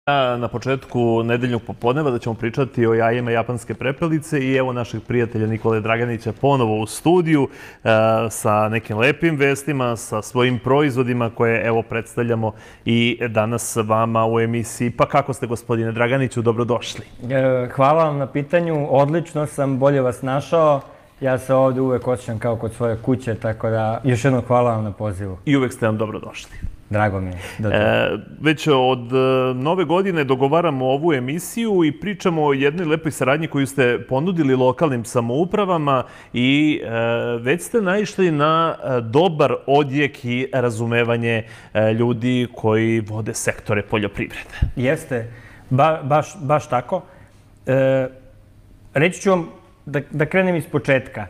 Na početku nedeljnog popodneva da ćemo pričati o jajima japanske prepelice i evo našeg prijatelja Nikole Draganića ponovo u studiju sa nekim lepim vestima, sa svojim proizvodima koje evo predstavljamo i danas vama u emisiji. Pa kako ste, gospodine Draganiću, dobrodošli. Hvala vam na pitanju, odlično sam, bolje vas našao. Ja se ovdje uvek osjećam kao kod svoje kuće, tako da još jednom hvala vam na pozivu. I uvek ste nam dobrodošli. Drago mi je. Već od nove godine dogovaramo ovu emisiju i pričamo o jednoj lepoj saradnji koju ste ponudili lokalnim samoupravama i već ste naišli na dobar odjek i razumevanje ljudi koji vode sektore poljoprivrede. Jeste, baš tako. Reći ću vam da krenem iz početka.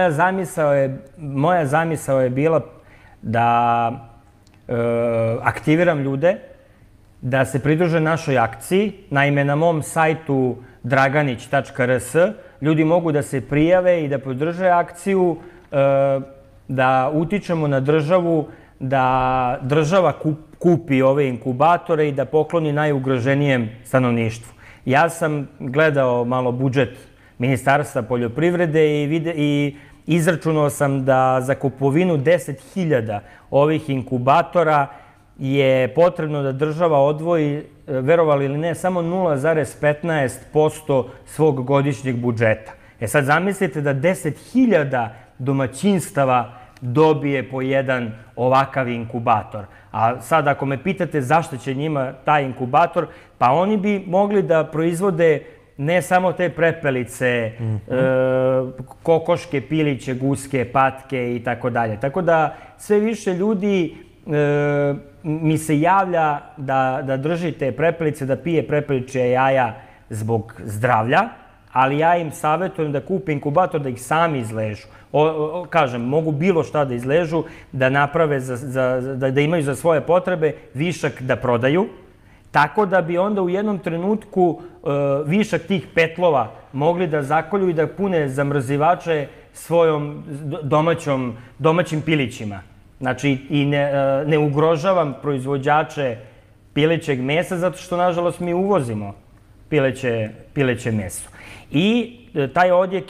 Moja zamisao je bila da aktiviram ljude da se pridruže našoj akciji. Naime, na mom sajtu draganić.rs ljudi mogu da se prijave i da podrže akciju, da utičemo na državu, da država kupi ove inkubatore i da pokloni najugroženijem stanovništvu. Ja sam gledao malo budžet Ministarstva poljoprivrede i izračunao sam da za kupovinu 10.000 ovih inkubatora je potrebno da država odvoji, verovali ili ne, samo 0,15% svog godišnjeg budžeta. Sad zamislite da 10.000 domaćinstava dobije po jedan ovakav inkubator. A sad ako me pitate zašto će njima taj inkubator, pa oni bi mogli da proizvode ne samo te prepelice, kokoške, piliće, guske, patke i tako dalje. Tako da sve više ljudi mi se javlja da drži te prepelice, da pije prepeličje jaja zbog zdravlja, ali ja im savjetujem da kupe inkubator, da ih sami izležu. Kažem, mogu bilo šta da izležu, da naprave, da imaju za svoje potrebe, višak da prodaju, tako da bi onda u jednom trenutku višak tih petlova mogli da zakolju i da pune zamrzivače svojom domaćim pilićima. Znači, i ne ugrožavam proizvođače pilećeg mesa, zato što, nažalost, mi uvozimo pileće meso. I taj odjek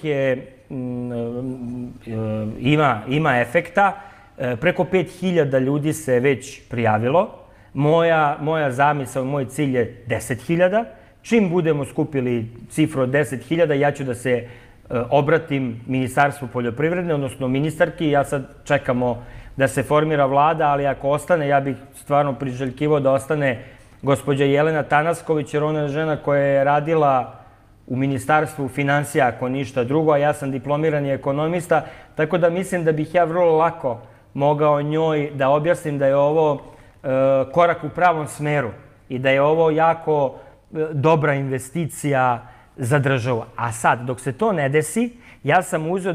ima efekta. Preko 5.000 ljudi se već prijavilo. Moja zamisao, moj cilj je 10.000. Čim budemo skupili cifru od 10.000, ja ću da se obratim Ministarstvu poljoprivrede, odnosno ministarki. Ja sad čekamo da se formira vlada, ali ako ostane, ja bih stvarno priželjkivao da ostane gospođa Jelena Tanasković, jer ona je žena koja je radila u Ministarstvu finansija, ako ništa drugo, a ja sam diplomirani ekonomista, tako da mislim da bih ja vrlo lako mogao njoj da objasnim da je ovo korak u pravom smeru i da je ovo jako dobra investicija za državu. A sad, dok se to ne desi, ja sam uzeo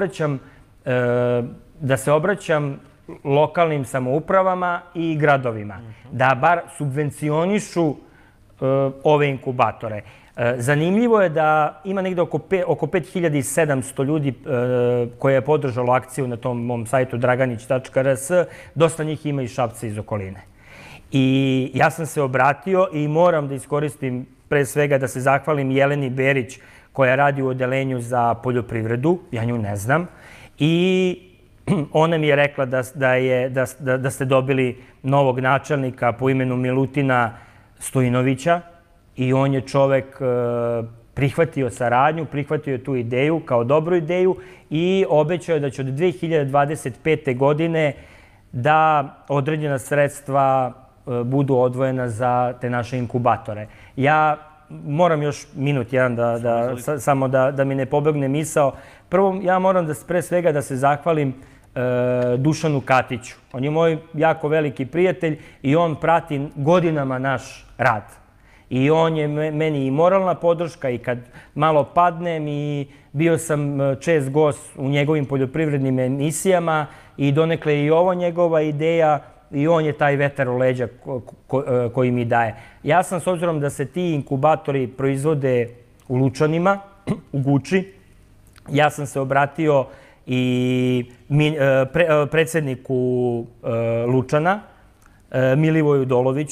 da se obraćam lokalnim samoupravama i gradovima, da bar subvencionišu ove inkubatore. Zanimljivo je da ima negde oko 5.700 ljudi koje je podržalo akciju na tom mom sajtu draganić.rs. Dosta njih ima i Šapca iz okoline. I ja sam se obratio i moram da iskoristim pre svega da se zahvalim Jeleni Berić koja radi u odelenju za poljoprivredu, ja nju ne znam, i ona mi je rekla da ste dobili novog načelnika po imenu Milutina Stojinovića i on je čovek prihvatio saradnju, prihvatio tu ideju kao dobru ideju i obećao je da će od 2025. godine da određena sredstva budu odvojena za te naše inkubatore. Ja moram još minut jedan samo da mi ne pobegne misao. Prvo, ja moram pre svega da se zahvalim Dušanu Katiću. On je moj jako veliki prijatelj i on prati godinama naš rad. I on je meni i moralna podrška i kad malo padnem i bio sam čest gost u njegovim poljoprivrednim emisijama i donekle i ovo njegova ideja i on je taj vetar u leđa koji mi daje. Ja sam, s obzirom da se ti inkubatori proizvode u Lučanima, u Guči, ja sam se obratio i predsedniku Lučana, Milivoju Doloviću.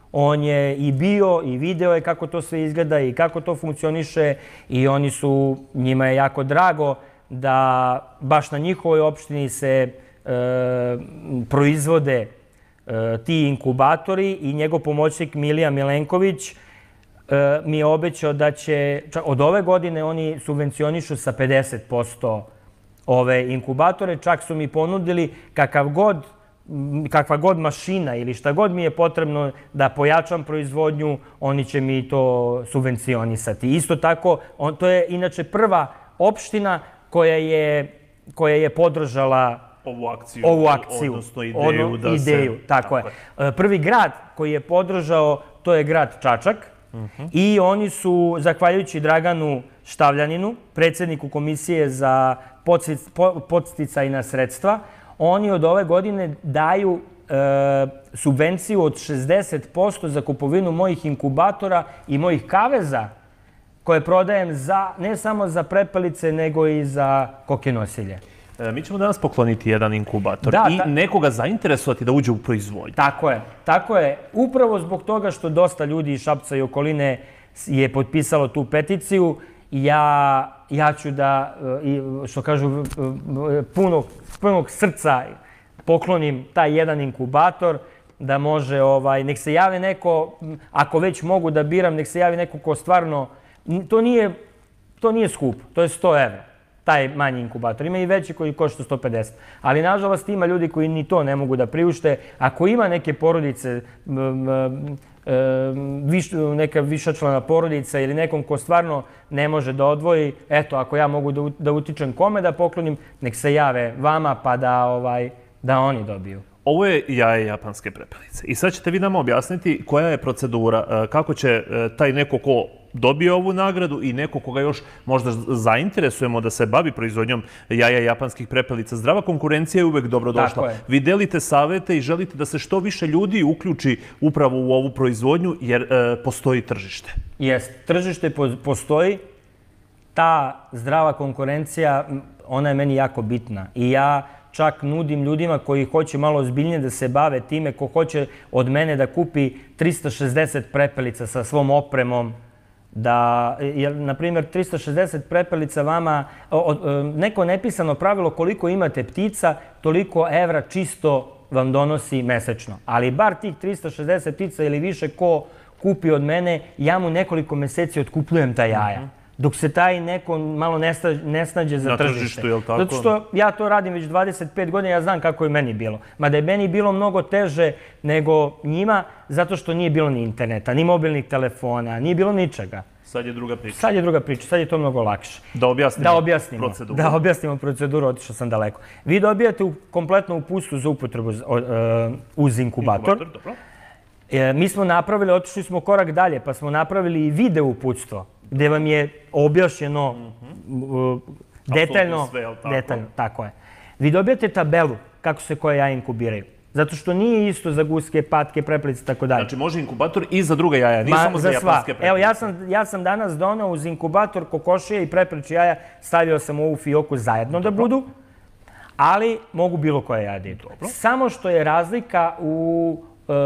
On je i bio i video je kako to sve izgleda i kako to funkcioniše i njima je jako drago da baš na njihovoj opštini se proizvode ti inkubatori i njegov pomoćnik Milija Milenković mi je obećao da će, od ove godine oni subvencionišu sa 50% ove inkubatore, čak su mi ponudili kakva god mašina ili šta god mi je potrebno da pojačam proizvodnju, oni će mi to subvencionisati. Isto tako, to je inače prva opština koja je podržala ovu akciju, odnosno ideju da se... Ideju, tako je. Prvi grad koji je podržao, to je grad Čačak i oni su, zahvaljujući Draganu Štavljaninu, predsjedniku Komisije za podsticajna sredstva, oni od ove godine daju subvenciju od 60% za kupovinu mojih inkubatora i mojih kaveza koje prodajem ne samo za prepelice, nego i za koke nosilje. Mi ćemo danas pokloniti jedan inkubator i nekoga zainteresovati da uđe u proizvodnju. Tako je. Upravo zbog toga što dosta ljudi iz Šapca i okoline je potpisalo tu peticiju, ja ću da, što kažu, punog srca poklonim taj jedan inkubator, da može, nek se javi neko, ako već mogu da biram, nek se javi neko ko stvarno, to nije skup, to je 100 evra, taj manji inkubator. Ima i veći koji košta 150, ali nažalost ima ljudi koji ni to ne mogu da priušte. Ako ima neke porodice, neka višečlana porodica ili nekom ko stvarno ne može da odvoji, eto, ako ja mogu da utičem kome da poklonim, nek se jave vama pa da oni dobiju. Ovo je jaje japanske prepelice. I sad ćete vi nama objasniti koja je procedura, kako će taj neko ko dobije ovu nagradu i neko koga još možda zainteresujemo da se bavi proizvodnjom jaja japanskih prepelica. Zdrava konkurencija je uvek dobrodošla. Vi delite savete i želite da se što više ljudi uključi upravo u ovu proizvodnju jer postoji tržište. Jest, tržište postoji. Ta zdrava konkurencija, ona je meni jako bitna i ja čak nudim ljudima koji hoće malo ozbiljnije da se bave time, ko hoće od mene da kupi 360 prepelica sa svom opremom, na primjer, 360 prepelica vama, neko nepisano pravilo koliko imate ptica, toliko evra čisto vam donosi mesečno. Ali bar tih 360 ptica ili više ko kupi od mene, ja mu nekoliko meseci otkupljujem ta jaja. Dok se taj neko malo ne snađe za tržište. Zato što ja to radim već 25 godina, ja znam kako je meni bilo. Mada je meni bilo mnogo teže nego njima, zato što nije bilo ni interneta, ni mobilnih telefona, nije bilo ničega. Sad je druga priča. Sad je to mnogo lakše. Da objasnimo proceduru. Da objasnimo proceduru, otišao sam daleko. Vi dobijate kompletno uputstvo za upotrebu uz inkubator. Mi smo napravili, otišli smo korak dalje, pa smo napravili i video uputstvo, gde vam je objašnjeno detaljno, tako je. Vi dobijate tabelu kako se koje jaja inkubiraju. Zato što nije isto za guske, patke, prepelice, tako dalje. Znači može inkubator i za druga jaja, nije samo za japanske prepelice. Evo, ja sam danas donao uz inkubator kokošije i prepeličje jaja, stavio sam ovu fioku zajedno da budu, ali mogu bilo koje jaja da idu. Samo što je razlika u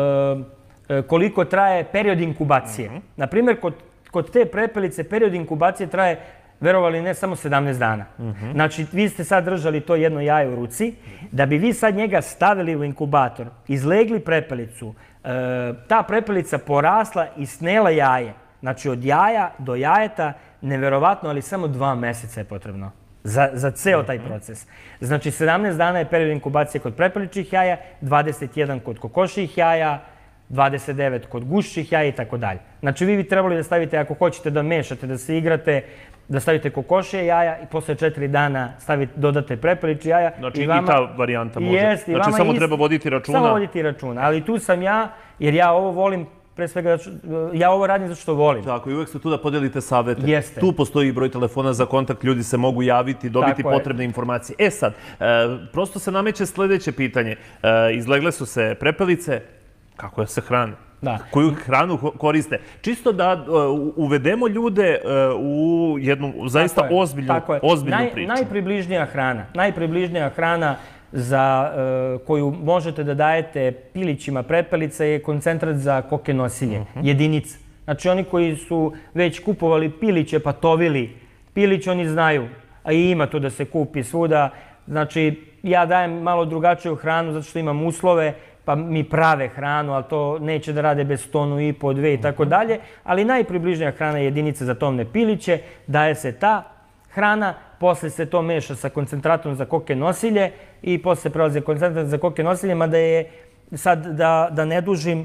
koliko traje period inkubacije. Naprimjer, kod te prepelice period inkubacije traje, verovali ne, samo 17 dana. Znači, vi ste sad držali to jedno jaje u ruci, da bi vi sad njega stavili u inkubator, izlegli prepelicu, ta prepelica porasla i snela jaje. Znači, od jaja do jajeta, neverovatno, ali samo 2 meseca je potrebno za ceo taj proces. Znači, 17 dana je period inkubacije kod prepeličih jaja, 21 kod kokošijih jaja, 29 kod gušćih jaja i tako dalje. Znači, vi bi trebali da stavite, ako hoćete da mešate, da se igrate, da stavite kokošije jaja i posle 4 dana dodate prepeličje jaja. Znači, i ta varijanta može. Znači, samo treba voditi računa. Samo voditi računa. Ali tu sam ja, jer ja ovo volim, pre svega, ja ovo radim zato što volim. Tako, i uvek ste tu da podelite savete. Jeste. Tu postoji i broj telefona za kontakt, ljudi se mogu javiti, dobiti potrebne informacije. E sad, prosto se nameće sledeće pitanje. Izlegle su se prepelice, kako se hrane? Koju hranu koriste? Čisto da uvedemo ljude u jednu zaista ozbiljnu priču. Najpribližnija hrana koju možete da dajete pilićima prepelica je koncentrat za koke nosilje, jedinica. Znači oni koji su već kupovali piliće pa tovili pilić, oni znaju, a i ima to da se kupi svuda. Znači ja dajem malo drugačiju hranu zato što imam uslove, pa mi prave hranu, ali to neće da rade bez 1,5 tonu, 2 i tako dalje. Ali najpribližnija hrana je jedinica za tovne piliće, daje se ta hrana, posle se to meša sa koncentratom za koke nosilje i posle prelaze koncentrat za koke nosilje, mada je, sad da ne dužim,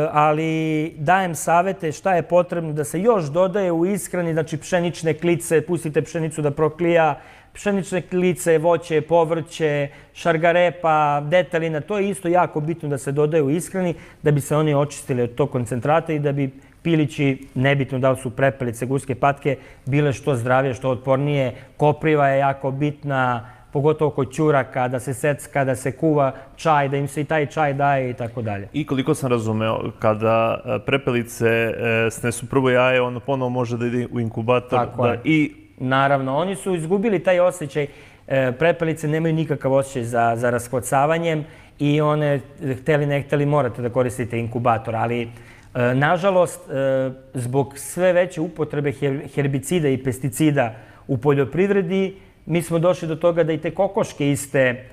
ali dajem savete šta je potrebno da se još dodaje u ishrani, znači pšenične klice, pustite pšenicu da proklija, pšenične klice, voće, povrće, šargarepa, detalina, to je isto jako bitno da se dodaje u ishrani da bi se oni očistili od tog koncentrata i da bi pilići, nebitno da li su prepelice, guske patke, bile što zdravije, što otpornije. Kopriva je jako bitna, pogotovo kod ćuraka, da se secka, da se kuva čaj, da im se i taj čaj daje i tako dalje. I koliko sam razumeo, kada prepelice snesu prvo jaje, ono ponovo može da ide u inkubator. Tako je. Naravno, oni su izgubili taj osjećaj. Prepelice nemaju nikakav osjećaj za raskvocavanjem i one, hteli ne hteli, morate da koristite inkubator, ali nažalost, zbog sve veće upotrebe herbicida i pesticida u poljoprivredi, mi smo došli do toga da i te kokoške iste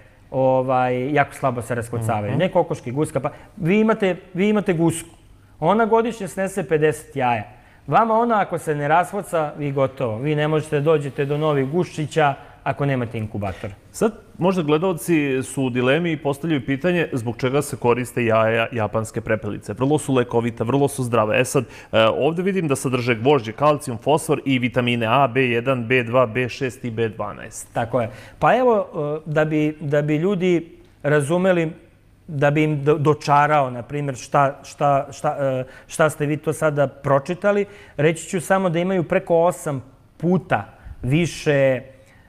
jako slabo se raskvocavaju. Ne kokoške, guska, pa vi imate gusku. Ona godišnje snese 50 jaja. Vama ona ako se ne raskvoca, vi gotovo. Vi ne možete da dođete do novih guščića ako nemate inkubator. Sad, možda gledalci su u dilemi i postavljaju pitanje zbog čega se koriste jaja japanske prepelice. Vrlo su lekovita, vrlo su zdrave. Sad, ovde vidim da sadrže gvožđe, kalcijum, fosfor i vitamine A, B1, B2, B6 i B12. Tako je. Pa evo, da bi ljudi razumeli, da bi im dočarao, na primjer, šta ste vi to sada pročitali, reći ću samo da imaju preko 8 puta više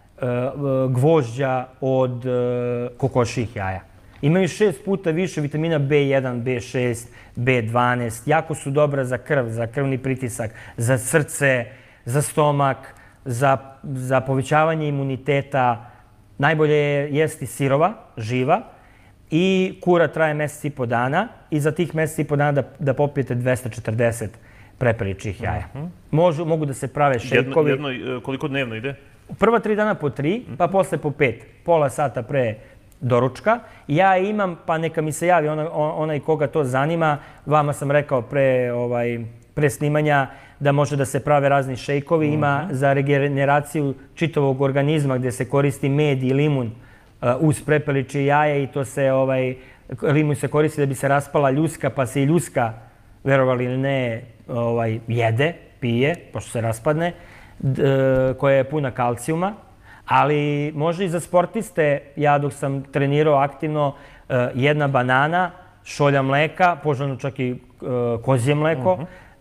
gvožđa od kokošijih jaja. Imaju 6 puta više vitamina B1, B6, B12. Jako su dobra za krv, za krvni pritisak, za srce, za stomak, za povećavanje imuniteta. Najbolje je jesti sirova, živa, i kura traje mjesec i po dana i za tih mjesec i po dana da popijete 240 prepeličjih jaja. Mogu da se prave šejkovi. Koliko dnevno ide? Prva 3 dana po 3, pa posle po 5. Pola sata pre doručka. Ja imam, pa neka mi se javi onaj koga to zanima. Vama sam rekao pre snimanja da može da se prave razni šejkovi. Ima za regeneraciju čitavog organizma gdje se koristi med i limun uz prepeličje jaje i to se, limun se koristi da bi se raspala ljuska, pa se i ljuska, verovali ili ne, jede, pije, pošto se raspadne, koja je puna kalcijuma, ali može i za sportiste. Ja dok sam trenirao aktivno, jedna banana, šolja mleka, poželjno čak i kozje mleko,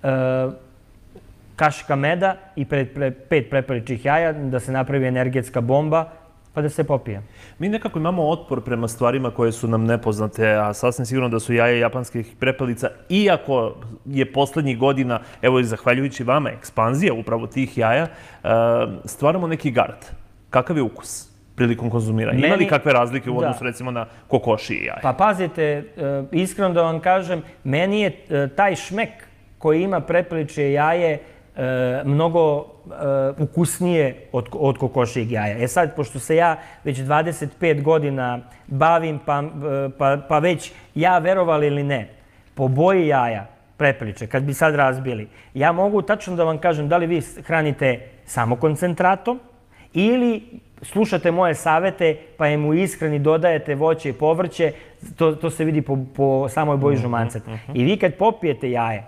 kašika meda i 5 prepeličjih jaja, da se napravi energetska bomba, pa da se popije. Mi nekako imamo otpor prema stvarima koje su nam nepoznate, a sasvim sigurno da su jaja japanskih prepelica, iako je poslednjih godina, evo i zahvaljujući vama, ekspanzija upravo tih jaja, stvaramo neki gard. Kakav je ukus prilikom konzumiranja? Ima li kakve razlike u odnosu recimo na kokošije jaja? Pa pazite, iskreno da vam kažem, meni je taj šmek koji ima prepeličje jaje mnogo ukusnije od kokošijeg jaja. Sad, pošto se ja već 25 godina bavim, pa već ja, verovali ili ne, po boji jaja prepeliče, kad bi sad razbili, ja mogu tačno da vam kažem da li vi hranite samo koncentratom ili slušate moje savete pa im u ishrani dodajete voće i povrće, to se vidi po samoj boji žumanceta. I vi kad popijete jaje,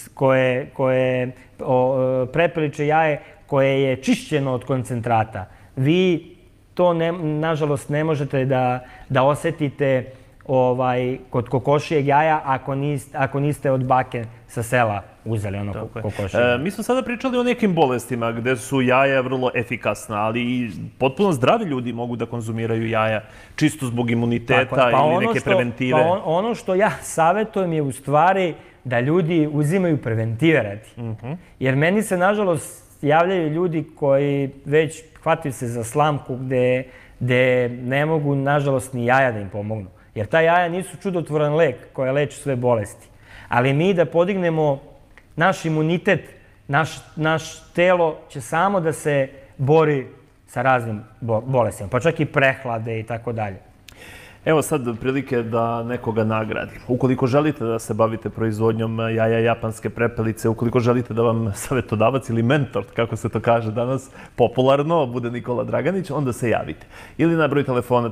prepeliče jaje koje je čišćeno od koncentrata, vi to nažalost ne možete da osetite kod kokošijeg jaja ako niste od bake sa sela uzeli ono kokošije. Mi smo sada pričali o nekim bolestima gde su jaja vrlo efikasna, ali i potpuno zdravi ljudi mogu da konzumiraju jaja čisto zbog imuniteta ili neke preventive. Ono što ja savjetujem je u stvari da ljudi uzimaju preventive radi. Jer meni se, nažalost, javljaju ljudi koji već hvataju se za slamku gde gde ne mogu, nažalost, ni jaja da im pomognu. Jer ta jaja nisu čudotvoran lek koja leči sve bolesti. Ali mi da podignemo naš imunitet, naš telo će samo da se bori sa raznim bolestima, pa čak i prehlade i tako dalje. Evo sad prilike da nekoga nagradim. Ukoliko želite da se bavite proizvodnjom jaja japanske prepelice, ukoliko želite da vam savjetodavac ili mentor, kako se to kaže danas, popularno, bude Nikola Draganić, onda se javite. Ili na broj telefona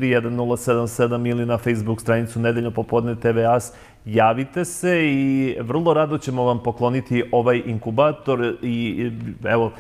341 ili na Facebook stranicu Nedeljno popodne TV As. Javite se i vrlo rado ćemo vam pokloniti ovaj inkubator i evo,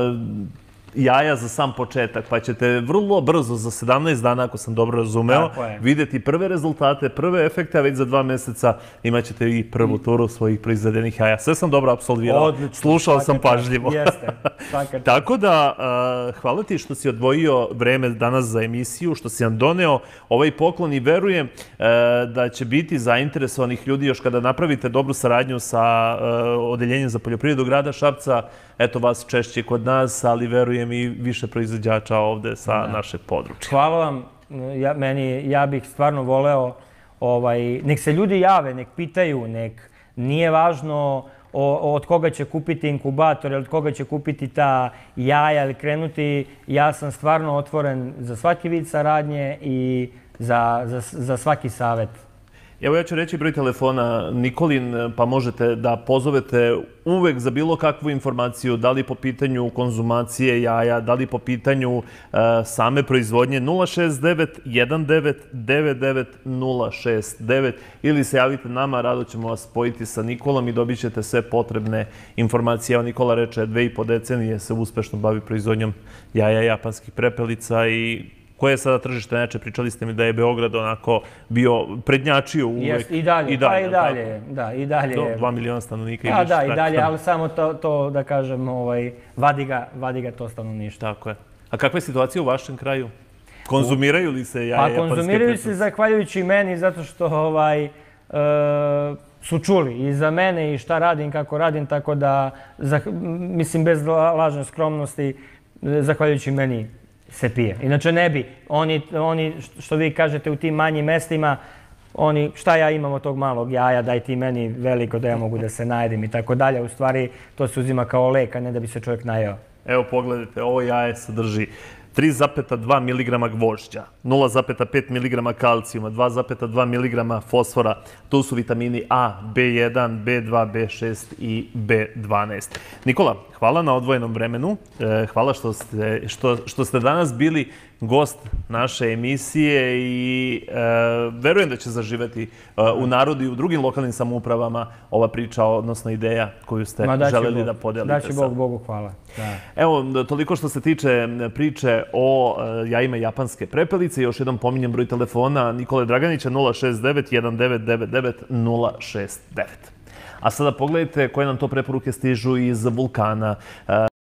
jaja za sam početak, pa ćete vrlo brzo, za 17 dana, ako sam dobro razumeo, vidjeti prve rezultate, prve efekte, a već za 2 meseca imat ćete i prvu turu svojih proizvedenih jaja. Sve sam dobro apsolvirao, slušao sam pažljivo. Tako da, hvala ti što si odvojio vreme danas za emisiju, što si nam doneo ovaj poklon i verujem da će biti zainteresovanih ljudi još kada napravite dobru saradnju sa Odeljenjem za poljoprivredu grada Šapca. Eto vas češće kod nas, ali verujem i više proizvođača ovde sa našeg područja. Hvala vam. Ja bih stvarno voleo, nek se ljudi jave, nek pitaju, nije važno od koga će kupiti inkubator ili od koga će kupiti ta jaja ili krenuti. Ja sam stvarno otvoren za svaki vid saradnje i za svaki savjet. Evo ja ću reći broj telefona Nikolin, pa možete da pozovete uvek za bilo kakvu informaciju, da li po pitanju konzumacije jaja, da li po pitanju same proizvodnje 069 1999 069 ili se javite nama, rado ćemo vas spojiti sa Nikolom i dobit ćete sve potrebne informacije. Evo Nikola reče, 2,5 decenije se uspešno bavi proizvodnjom jaja japanskih prepelica i koje je sada tržište? Neče, pričali ste mi da je Beograd onako bio prednjačio uvek. I dalje, pa i dalje. Da, i dalje. 2 miliona stanovnika i više. Da, i dalje, ali samo to da kažem, vadi ga to stanovništvo. Tako je. A kakva je situacija u vašem kraju? Konzumiraju li se jaja japanske prepelice? Pa konzumiraju se zahvaljujući meni, zato što su čuli i za mene i šta radim, kako radim, tako da, mislim, bez lažne skromnosti, zahvaljujući meni se pije. Inače ne bi. Oni, što vi kažete, u tim manjim mestima, šta ja imam od tog malog jaja, daj ti meni veliko da ja mogu da se najedem i tako dalje. U stvari, to se uzima kao lek, a ne da bi se čovjek najeo. Evo pogledajte, ovo jaje sadrži 3,2 mg gvožđa, 0,5 mg kalcijuma, 2,2 mg fosfora. Tu su vitamini A, B1, B2, B6 i B12. Nikola, hvala na odvojenom vremenu. Hvala što ste danas bili gost naše emisije i verujem da će zaživeti u narodu i u drugim lokalnim samoupravama ova priča, odnosno ideja koju ste želeli da podelite. Daći Bogu hvala. Evo, toliko što se tiče priče o jajima japanske prepelice. Još jednom pominjem broj telefona Nikole Draganića 069 1999 069. A sada pogledajte koje nam to preporuke stižu iz Vulkana.